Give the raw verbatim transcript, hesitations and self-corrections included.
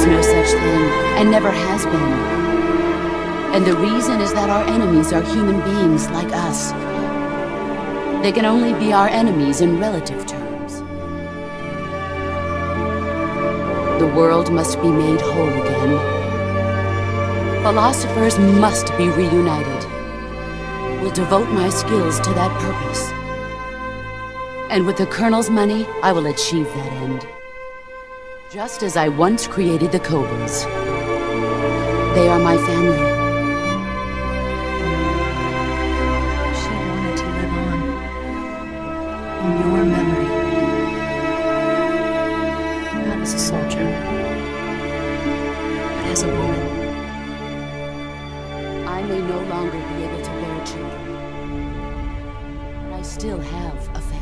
is no such thing, and never has been. And the reason is that our enemies are human beings like us. They can only be our enemies in relative terms. The world must be made whole again. Philosophers must be reunited. Will devote my skills to that purpose. And with the Colonel's money, I will achieve that end. Just as I once created the Cobras. They are my family. She wanted to live on. In your memory. Not as a soldier. But as a woman. I may no longer be able to bear children. But I still have a family.